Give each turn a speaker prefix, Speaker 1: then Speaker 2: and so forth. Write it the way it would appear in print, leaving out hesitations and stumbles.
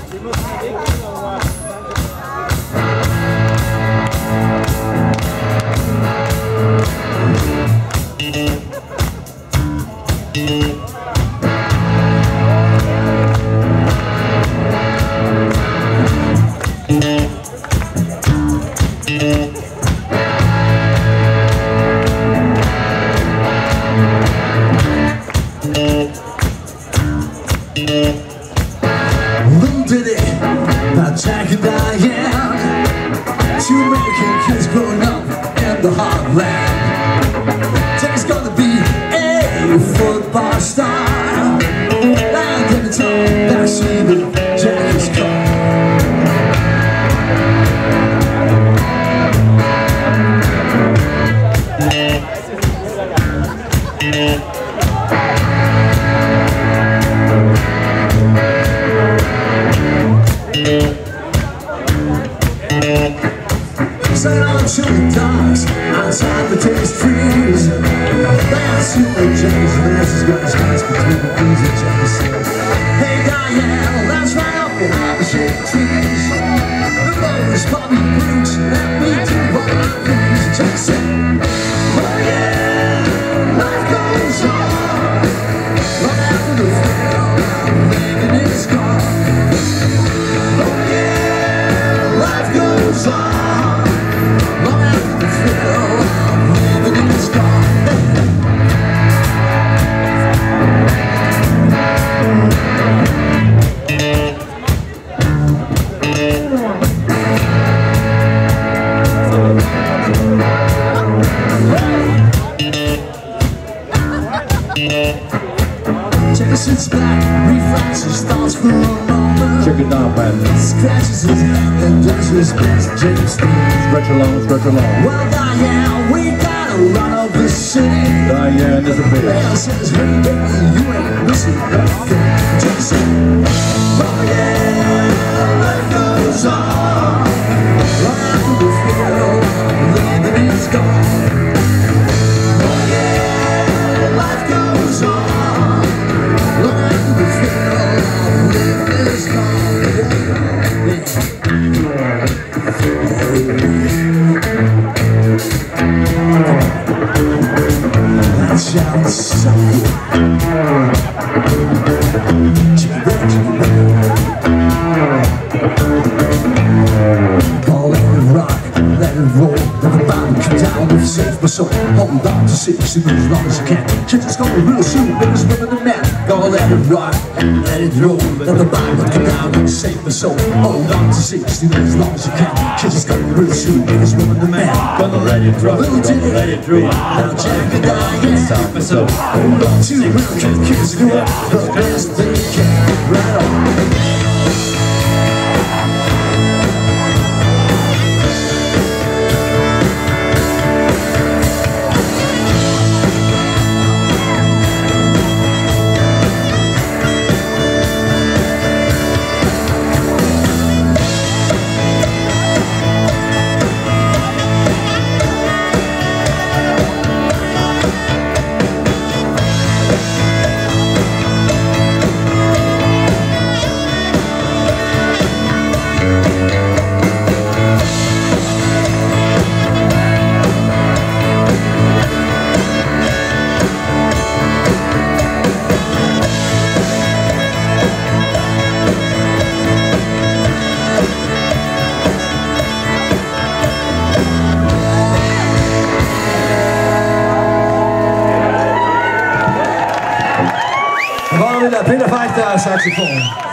Speaker 1: Little ditty about Jack and Diane, two American kids growing up in the heartland. Jack's gonna be a football star, and in the backseat of Jack's car. Set on to the docks outside the taste trees. That's who the James Lance is gonna dance between the bees and James. Hey Diane, let's ride up behind the shade trees. The boys probably brutes and we do what I please. Just say, oh yeah, life goes on. Long after the film, living is gone. Oh yeah, life goes on. Jack sits back, reflexes, thoughts for a moment.
Speaker 2: Check it out, man.
Speaker 1: Scratches his head and does his best. James
Speaker 2: stretch along, stretch along.
Speaker 1: Well, Diane, we gotta run up the city.
Speaker 2: Diane is a bitch.
Speaker 1: Well, says, hey, baby, you ain't missing nothing. Just say, oh yeah, life goes on. Long after the field, living is gone. Oh yeah, life goes on. That sounds so good. Call it rock, let it roll. Let the bottom come down if safe, but so hold on to 60 as long as you can. Kids is going real soon, niggas women and men. Gonna let it rock, let it roll. Let the bottom come down if safe, but so hold on to 60 as long as you can. Kids is going real soon, niggas women and men.
Speaker 2: Gonna let it drop, gonna let it drop.
Speaker 1: Now Jack and Diane,
Speaker 2: safe, but so
Speaker 1: hold on to American kids do it the best they can. Right on.
Speaker 3: Peter Fechter, Saxophon.